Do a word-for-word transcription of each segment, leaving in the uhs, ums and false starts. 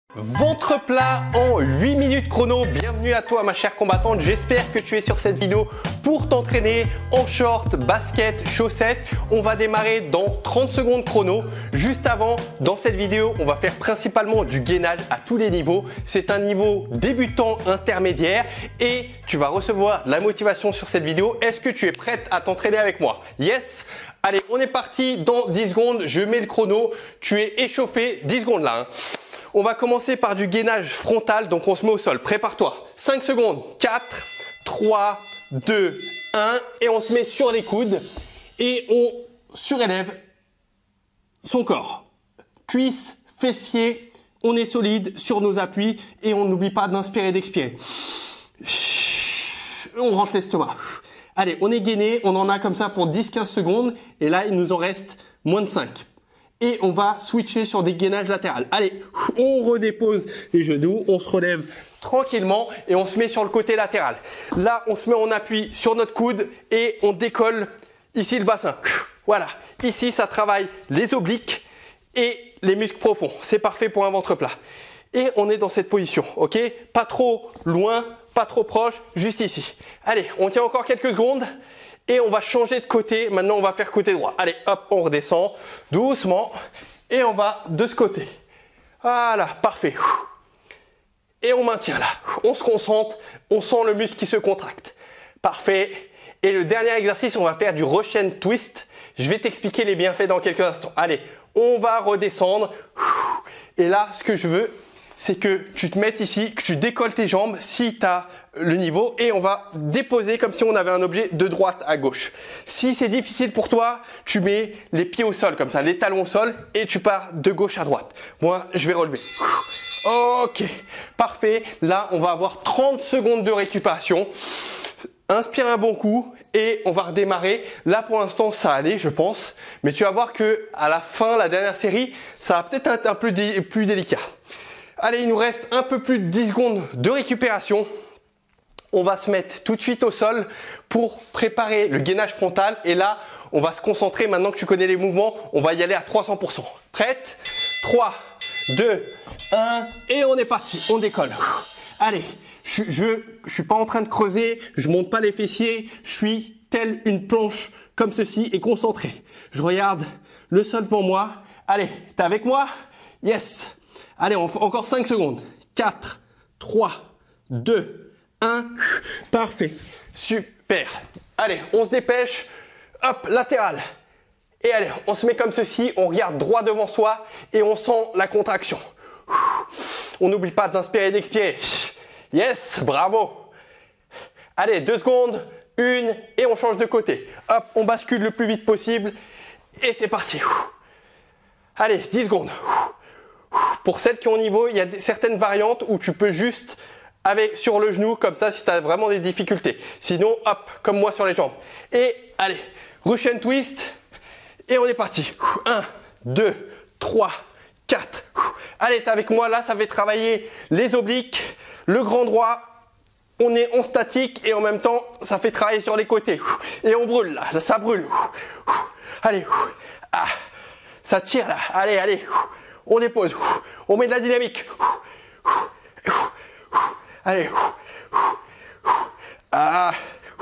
Ventre plat en huit minutes chrono, bienvenue à toi ma chère combattante, j'espère que tu es sur cette vidéo pour t'entraîner en short, basket, chaussettes. On va démarrer dans trente secondes chrono. Juste avant, dans cette vidéo, on va faire principalement du gainage à tous les niveaux. C'est un niveau débutant intermédiaire et tu vas recevoir de la motivation sur cette vidéo. Est-ce que tu es prête à t'entraîner avec moi? Yes? Allez, on est parti dans dix secondes, je mets le chrono, tu es échauffé, dix secondes là. Hein. On va commencer par du gainage frontal, donc on se met au sol. Prépare-toi. cinq secondes. quatre, trois, deux, un. Et on se met sur les coudes et on surélève son corps. Cuisses, fessiers, on est solide sur nos appuis et on n'oublie pas d'inspirer et d'expirer. On rentre l'estomac. Allez, on est gainé, on en a comme ça pour dix quinze secondes et là, il nous en reste moins de cinq. Et on va switcher sur des gainages latérales. Allez, on redépose les genoux, on se relève tranquillement et on se met sur le côté latéral. Là, on se met en appui sur notre coude et on décolle ici le bassin. Voilà, ici, ça travaille les obliques et les muscles profonds. C'est parfait pour un ventre plat. Et on est dans cette position, ok? Pas trop loin, pas trop proche, juste ici. Allez, on tient encore quelques secondes. Et on va changer de côté. Maintenant, on va faire côté droit. Allez, hop, on redescend doucement. Et on va de ce côté. Voilà, parfait. Et on maintient là. On se concentre. On sent le muscle qui se contracte. Parfait. Et le dernier exercice, on va faire du Russian twist. Je vais t'expliquer les bienfaits dans quelques instants. Allez, on va redescendre. Et là, ce que je veux, c'est que tu te mettes ici, que tu décolles tes jambes si tu as le niveau et on va déposer comme si on avait un objet de droite à gauche. Si c'est difficile pour toi, tu mets les pieds au sol comme ça, les talons au sol et tu pars de gauche à droite. Moi, je vais relever. Ok, parfait. Là, on va avoir trente secondes de récupération. Inspire un bon coup et on va redémarrer. Là, pour l'instant, ça allait, je pense. Mais tu vas voir que à la fin, la dernière série, ça va peut-être être un peu dé- plus délicat. Allez, il nous reste un peu plus de dix secondes de récupération. On va se mettre tout de suite au sol pour préparer le gainage frontal. Et là, on va se concentrer. Maintenant que tu connais les mouvements, on va y aller à trois cents pour cent. Prête? trois, deux, un. Et on est parti. On décolle. Allez, je ne suis pas en train de creuser. Je ne monte pas les fessiers. Je suis telle une planche comme ceci et concentré. Je regarde le sol devant moi. Allez, t'es avec moi? Yes! Allez, on fait encore cinq secondes. quatre, trois, deux, un. Parfait. Super. Allez, on se dépêche. Hop, latéral. Et allez, on se met comme ceci. On regarde droit devant soi et on sent la contraction. On n'oublie pas d'inspirer et d'expirer. Yes, bravo. Allez, deux secondes. Une et on change de côté. Hop, on bascule le plus vite possible. Et c'est parti. Allez, dix secondes. Pour celles qui ont niveau, il y a des, certaines variantes où tu peux juste avec sur le genou comme ça si tu as vraiment des difficultés. Sinon, hop, comme moi sur les jambes. Et allez, Russian twist. Et on est parti. un, deux, trois, quatre. Allez, t'es avec moi. Là, ça va travailler les obliques, le grand droit. On est en statique et en même temps, ça fait travailler sur les côtés. Et on brûle là. Là ça brûle. Allez. Ah, ça tire là. Allez, allez. On dépose, on met de la dynamique. Allez. Ah.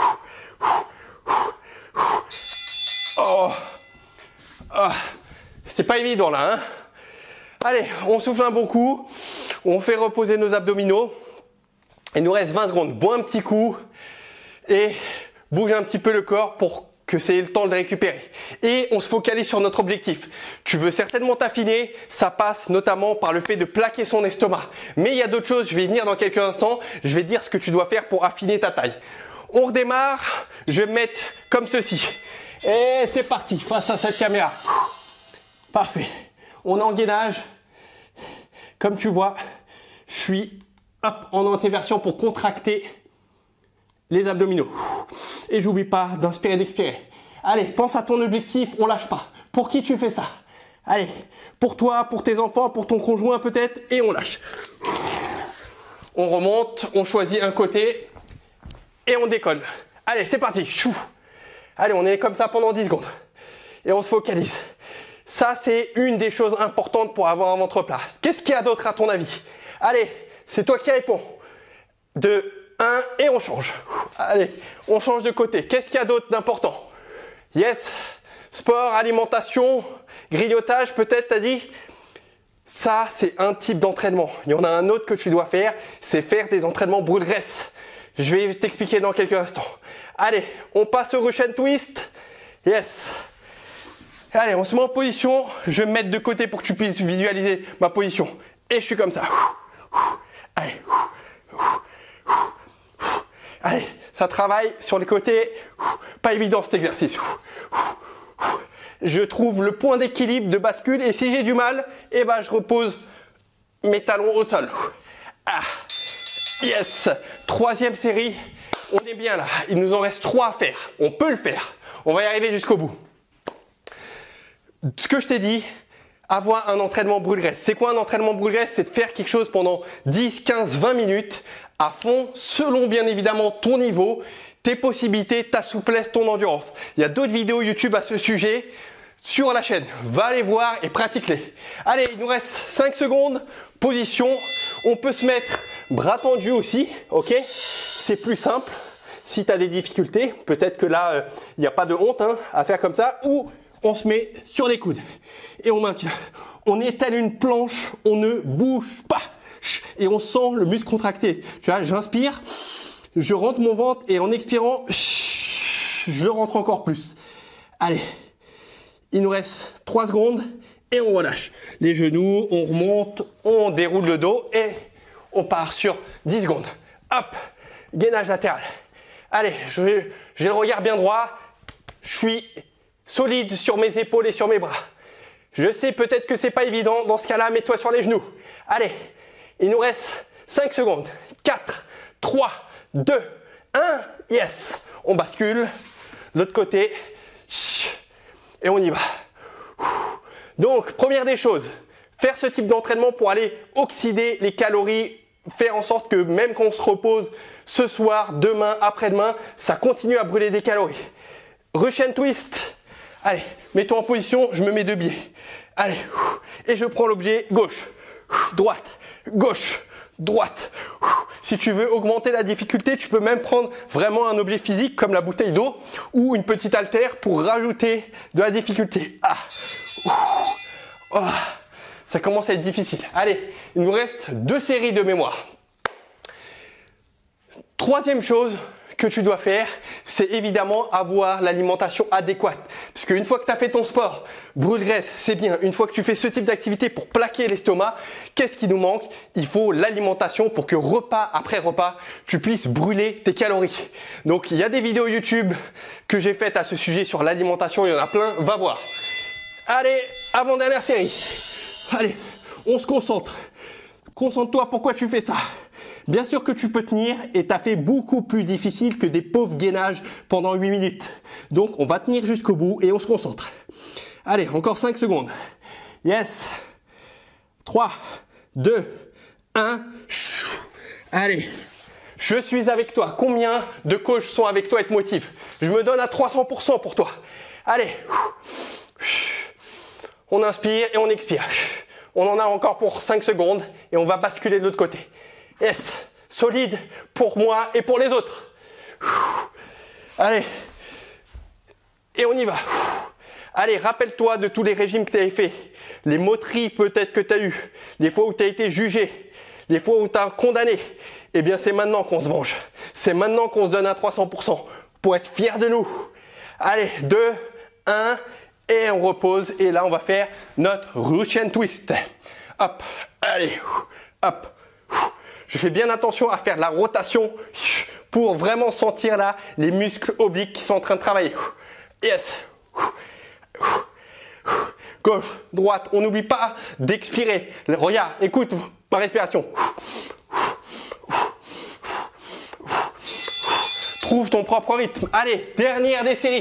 Oh. Ah. C'est pas évident là. Hein. Allez, on souffle un bon coup. On fait reposer nos abdominaux. Il nous reste vingt secondes. Bois un petit coup et bouge un petit peu le corps pour que c'est le temps de récupérer. Et on se focalise sur notre objectif. Tu veux certainement t'affiner, ça passe notamment par le fait de plaquer son estomac. Mais il y a d'autres choses, je vais y venir dans quelques instants. Je vais te dire ce que tu dois faire pour affiner ta taille. On redémarre, je vais me mettre comme ceci. Et c'est parti, face à cette caméra. Parfait. On est en gainage. Comme tu vois, je suis hop, en antéversion pour contracter les abdominaux. Et j'oublie pas d'inspirer et d'expirer. Allez, pense à ton objectif, on lâche pas. Pour qui tu fais ça? Allez, pour toi, pour tes enfants, pour ton conjoint peut-être, et on lâche. On remonte, on choisit un côté et on décolle. Allez, c'est parti. Chou. Allez, on est comme ça pendant dix secondes. Et on se focalise. Ça, c'est une des choses importantes pour avoir un ventre plat. Qu'est-ce qu'il y a d'autre à ton avis? Allez, c'est toi qui réponds. deux, un et on change. Allez, on change de côté. Qu'est-ce qu'il y a d'autre d'important? Yes, sport, alimentation, grignotage, peut-être, t'as dit? Ça, c'est un type d'entraînement. Il y en a un autre que tu dois faire, c'est faire des entraînements brûle-graisse. Je vais t'expliquer dans quelques instants. Allez, on passe au Russian twist. Yes. Allez, on se met en position. Je vais me mettre de côté pour que tu puisses visualiser ma position. Et je suis comme ça. Allez. Allez, ça travaille sur les côtés. Pas évident cet exercice. Je trouve le point d'équilibre de bascule et si j'ai du mal, eh ben, je repose mes talons au sol. Ah. Yes. Troisième série. On est bien là. Il nous en reste trois à faire. On peut le faire. On va y arriver jusqu'au bout. Ce que je t'ai dit, avoir un entraînement brûle-graisse. C'est quoi un entraînement brûle-graisse? C'est de faire quelque chose pendant dix, quinze, vingt minutes à fond, selon bien évidemment ton niveau, tes possibilités, ta souplesse, ton endurance. Il y a d'autres vidéos YouTube à ce sujet sur la chaîne. Va les voir et pratique-les. Allez, il nous reste cinq secondes. Position. On peut se mettre bras tendus aussi, ok? C'est plus simple. Si tu as des difficultés, peut-être que là, il euh, n'y a pas de honte hein, à faire comme ça. Ou on se met sur les coudes et on maintient. On est tel une planche, on ne bouge pas. Et on sent le muscle contracté. Tu vois, j'inspire, je rentre mon ventre et en expirant, je le rentre encore plus. Allez, il nous reste trois secondes et on relâche. Les genoux, on remonte, on déroule le dos et on part sur dix secondes. Hop, gainage latéral. Allez, j'ai le regard bien droit, je suis solide sur mes épaules et sur mes bras. Je sais peut-être que c'est pas évident, dans ce cas-là, mets-toi sur les genoux. Allez, il nous reste cinq secondes. quatre, trois, deux, un. Yes. On bascule. L'autre côté. Et on y va. Donc, première des choses, faire ce type d'entraînement pour aller oxyder les calories, faire en sorte que même quand on se repose ce soir, demain, après-demain, ça continue à brûler des calories. Russian twist. Allez, mets-toi en position, je me mets de biais. Allez, et je prends l'objet gauche, droite, gauche, droite. Si tu veux augmenter la difficulté, tu peux même prendre vraiment un objet physique comme la bouteille d'eau ou une petite haltère pour rajouter de la difficulté. Ah. Oh. Ça commence à être difficile. Allez, il nous reste deux séries de mémoire. Troisième chose que tu dois faire, c'est évidemment avoir l'alimentation adéquate. Parce qu'une fois que tu as fait ton sport, brûle-graisse, c'est bien. Une fois que tu fais ce type d'activité pour plaquer l'estomac, qu'est-ce qui nous manque? Il faut l'alimentation pour que repas après repas, tu puisses brûler tes calories. Donc, il y a des vidéos YouTube que j'ai faites à ce sujet sur l'alimentation. Il y en a plein. Va voir. Allez, avant-dernière série. Allez, on se concentre. Concentre-toi, pourquoi tu fais ça? Bien sûr que tu peux tenir et tu as fait beaucoup plus difficile que des pauvres gainages pendant huit minutes. Donc, on va tenir jusqu'au bout et on se concentre. Allez, encore cinq secondes. Yes. trois, deux, un. Allez. Je suis avec toi. Combien de coachs sont avec toi et te motivent? Je me donne à trois cents pour cent pour toi. Allez. On inspire et on expire. On en a encore pour cinq secondes et on va basculer de l'autre côté. Yes, solide pour moi et pour les autres. Allez, et on y va. Allez, rappelle-toi de tous les régimes que tu avais fait, les moteries peut-être que tu as eu, les fois où tu as été jugé, les fois où tu as condamné. Eh bien, c'est maintenant qu'on se venge. C'est maintenant qu'on se donne à trois cents pour cent pour être fier de nous. Allez, deux, un, et on repose. Et là, on va faire notre Russian twist. Hop, allez, hop. Je fais bien attention à faire de la rotation pour vraiment sentir là les muscles obliques qui sont en train de travailler. Yes. Gauche, droite. On n'oublie pas d'expirer. Regarde, écoute ma respiration. Trouve ton propre rythme. Allez, dernière des séries.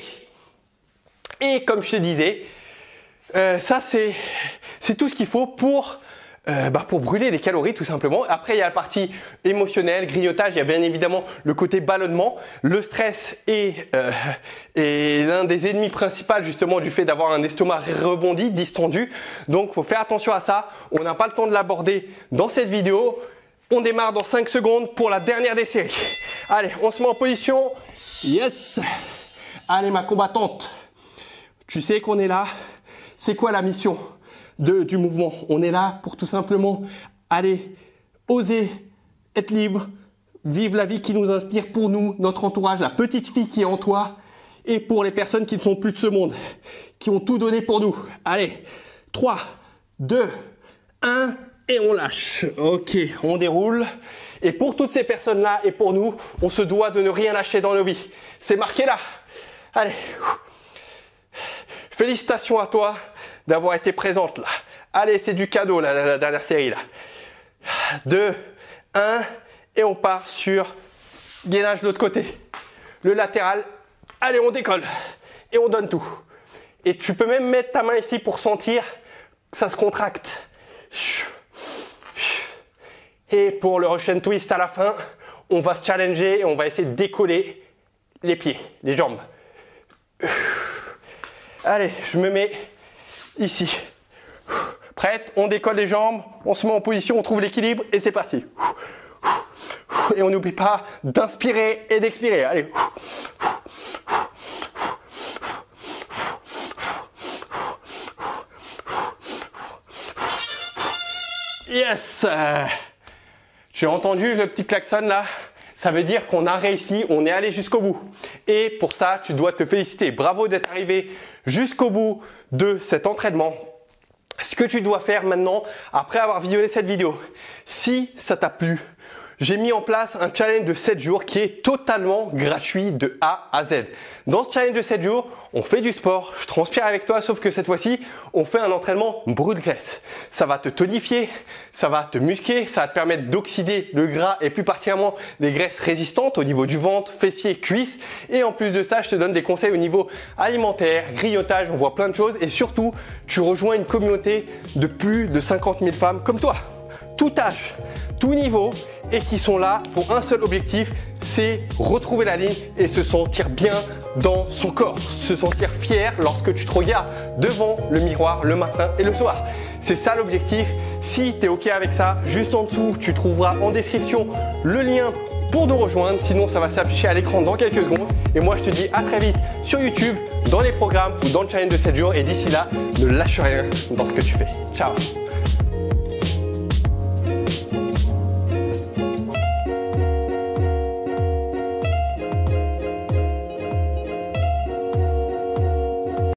Et comme je te disais, euh, ça c'est c'est tout ce qu'il faut pour Euh, bah pour brûler des calories tout simplement. Après il y a la partie émotionnelle, grignotage, il y a bien évidemment le côté ballonnement. Le stress est, euh, est l'un des ennemis principaux justement du fait d'avoir un estomac rebondi, distendu. Donc il faut faire attention à ça. On n'a pas le temps de l'aborder dans cette vidéo. On démarre dans cinq secondes pour la dernière des séries. Allez, on se met en position. Yes. Allez ma combattante, tu sais qu'on est là. C'est quoi la mission de, du mouvement? On est là pour tout simplement aller oser être libre, vivre la vie qui nous inspire pour nous, notre entourage, la petite fille qui est en toi et pour les personnes qui ne sont plus de ce monde, qui ont tout donné pour nous. Allez, trois, deux, un et on lâche. Ok, on déroule. Et pour toutes ces personnes-là et pour nous, on se doit de ne rien lâcher dans nos vies. C'est marqué là. Allez. Félicitations à toi d'avoir été présente là. Allez, c'est du cadeau là, la, la dernière série là. deux, un et on part sur gainage de l'autre côté. Le latéral. Allez, on décolle et on donne tout. Et tu peux même mettre ta main ici pour sentir que ça se contracte. Et pour le Russian twist à la fin, on va se challenger et on va essayer de décoller les pieds, les jambes. Allez, je me mets ici. Prête, on décolle les jambes, on se met en position, on trouve l'équilibre et c'est parti. Et on n'oublie pas d'inspirer et d'expirer. Allez. Yes! Tu as entendu le petit klaxon là? Ça veut dire qu'on a réussi, on est allé jusqu'au bout. Et pour ça, tu dois te féliciter. Bravo d'être arrivé jusqu'au bout de cet entraînement. Ce que tu dois faire maintenant, après avoir visionné cette vidéo, si ça t'a plu, j'ai mis en place un challenge de sept jours qui est totalement gratuit de A à Z. Dans ce challenge de sept jours, on fait du sport, je transpire avec toi, sauf que cette fois-ci, on fait un entraînement brûle-graisse. Ça va te tonifier, ça va te muscler, ça va te permettre d'oxyder le gras et plus particulièrement les graisses résistantes au niveau du ventre, fessiers, cuisses. Et en plus de ça, je te donne des conseils au niveau alimentaire, grignotage, on voit plein de choses. Et surtout, tu rejoins une communauté de plus de cinquante mille femmes comme toi. Tout âge, tout niveau et qui sont là pour un seul objectif, c'est retrouver la ligne et se sentir bien dans son corps, se sentir fier lorsque tu te regardes devant le miroir le matin et le soir. C'est ça l'objectif. Si tu es OK avec ça, juste en dessous, tu trouveras en description le lien pour nous rejoindre. Sinon, ça va s'afficher à l'écran dans quelques secondes. Et moi, je te dis à très vite sur YouTube, dans les programmes ou dans le challenge de sept jours. Et d'ici là, ne lâche rien dans ce que tu fais. Ciao!